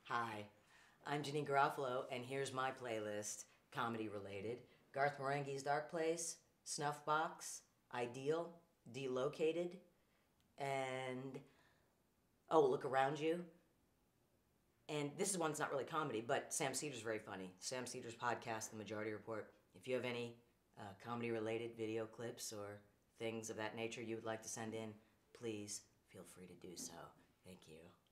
Hi, I'm Janeane Garofalo, and here's my playlist, comedy related. Garth Marenghi's Dark Place, Snuff Box, Ideal, Delocated, and Look Around You. And this is one that's not really comedy, but Sam Cedar's very funny. Sam Cedar's podcast, The Majority Report. If you have any comedy related video clips or things of that nature you would like to send in, please feel free to do so. Thank you.